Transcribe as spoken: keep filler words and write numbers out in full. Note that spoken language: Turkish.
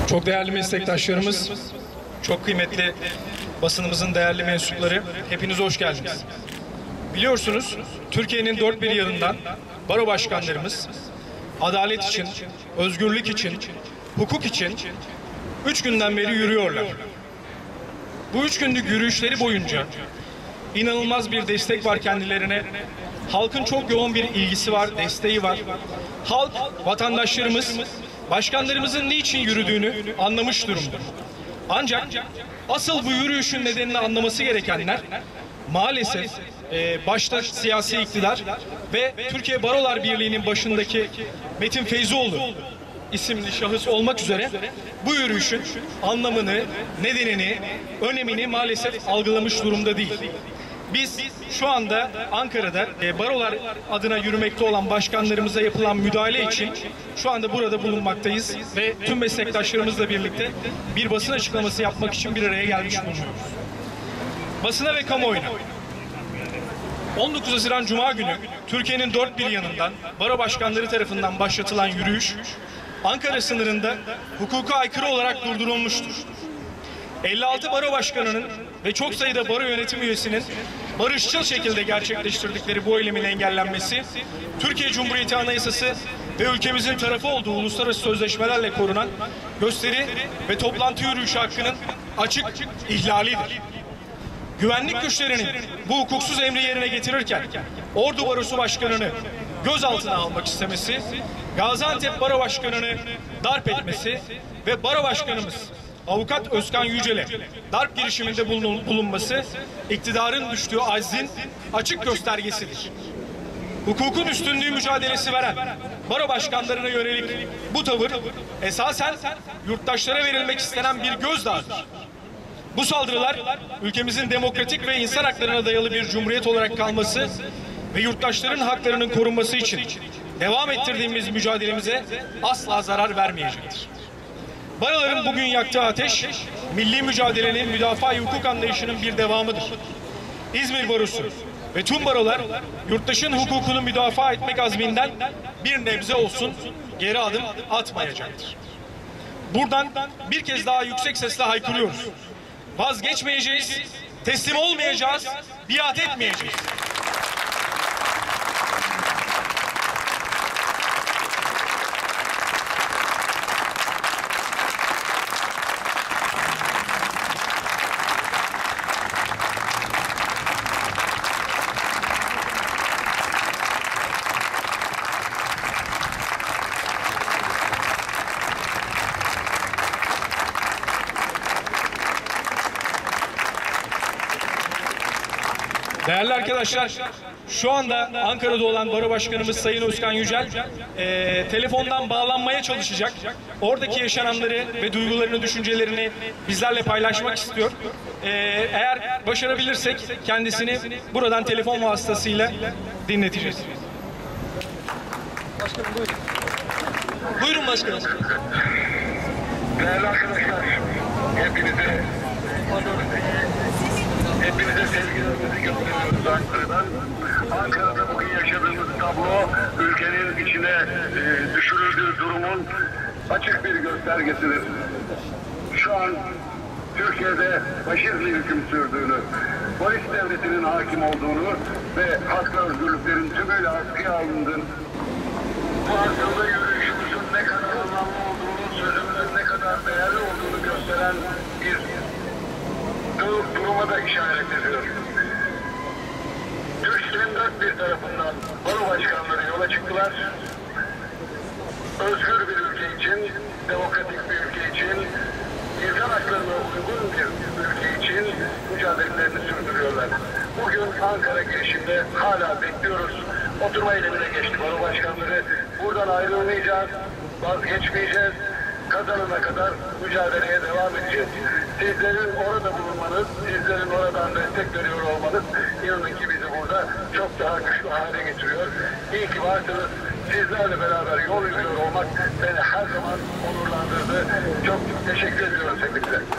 Çok değerli meslektaşlarımız, çok kıymetli basınımızın değerli mensupları, hepiniz hoş geldiniz. Biliyorsunuz, Türkiye'nin dört bir yanından baro başkanlarımız adalet için, özgürlük için, hukuk için üç günden beri yürüyorlar. Bu üç günlük yürüyüşleri boyunca inanılmaz bir destek var kendilerine. Halkın çok yoğun bir ilgisi var, desteği var. Halk, vatandaşlarımız, başkanlarımızın niçin yürüdüğünü anlamış durumda. Ancak asıl bu yürüyüşün nedenini anlaması gerekenler maalesef e, başta siyasi iktidar ve Türkiye Barolar Birliği'nin başındaki Metin Feyzoğlu isimli şahıs olmak üzere bu yürüyüşün anlamını, nedenini, önemini maalesef algılamış durumda değil. Biz şu anda Ankara'da e, barolar adına yürümekte olan başkanlarımıza yapılan müdahale için şu anda burada bulunmaktayız ve tüm meslektaşlarımızla birlikte bir basın açıklaması yapmak için bir araya gelmiş bulunuyoruz. Basına ve kamuoyuna on dokuz Haziran Cuma günü Türkiye'nin dört bir yanından baro başkanları tarafından başlatılan yürüyüş Ankara sınırında hukuka aykırı olarak durdurulmuştur. elli altı baro başkanının ve çok sayıda baro yönetim üyesinin barışçıl şekilde gerçekleştirdikleri bu eylemin engellenmesi, Türkiye Cumhuriyeti Anayasası ve ülkemizin tarafı olduğu uluslararası sözleşmelerle korunan gösteri ve toplantı yürüyüşü hakkının açık ihlalidir. Güvenlik güçlerinin bu hukuksuz emri yerine getirirken Ordu Barosu Başkanı'nı gözaltına almak istemesi, Gaziantep Baro Başkanı'nı darp etmesi ve Baro Başkanımız Avukat Özkan Yücel'e darp girişiminde bulunması iktidarın düştüğü aczin açık göstergesidir. Hukukun üstünlüğü mücadelesi veren baro başkanlarına yönelik bu tavır esasen yurttaşlara verilmek istenen bir gözdağıdır. Bu saldırılar ülkemizin demokratik ve insan haklarına dayalı bir cumhuriyet olarak kalması ve yurttaşların haklarının korunması için devam ettirdiğimiz mücadelemize asla zarar vermeyecektir. Baroların bugün yaktığı ateş, milli mücadelenin, müdafaa-i hukuk anlayışının bir devamıdır. İzmir Barosu ve tüm barolar yurttaşın hukukunu müdafaa etmek azminden bir nebze olsun geri adım atmayacaktır. Buradan bir kez daha yüksek sesle haykırıyoruz. Vazgeçmeyeceğiz, teslim olmayacağız, biat etmeyeceğiz. Değerli arkadaşlar, şu anda Ankara'da olan Baro Başkanımız Sayın Özkan Yücel e, telefondan bağlanmaya çalışacak. Oradaki yaşananları ve duygularını, düşüncelerini bizlerle paylaşmak istiyor. E, eğer başarabilirsek kendisini buradan telefon vasıtasıyla dinleteceğiz. Başkanım buyurun. Buyurun başkanım. Değerli arkadaşlar, hepinize Hepinize sevgilerimizi gönderiyoruz Ankara'dan. Ankara'da bugün yaşadığımız tablo ülkenin içine e, düşürüldüğü durumun açık bir göstergesidir. Şu an Türkiye'de faşizmin hüküm sürdüğünü, polis devletinin hakim olduğunu ve hak ve özgürlüklerin tümüyle askıya alındığını, bu Ankara'da yürüyüşümüzün ne kadar anlamlı olduğunu, sözümüzün ne kadar değerli olduğunu gösteren bir duruma da işaret ediyor. Türkiye'nin dört bir tarafından baro başkanları yola çıktılar. Özgür bir ülke için, demokratik bir ülke için, insan haklarına uygun bir ülke için mücadelelerini sürdürüyorlar. Bugün Ankara girişinde hala bekliyoruz. Oturma eylemine geçti baro başkanları. Buradan ayrılmayacağız, vazgeçmeyeceğiz. Kazanana kadar mücadeleye devam edeceğiz. Sizlerin orada bulunmanız, sizlerin oradan destek veriyor olmanız inanın ki bizi burada çok daha güçlü hale getiriyor. İyi ki varsınız. Sizlerle beraber yol yürüyor olmak beni her zaman onurlandırdı. Çok teşekkür ediyorum hepinize.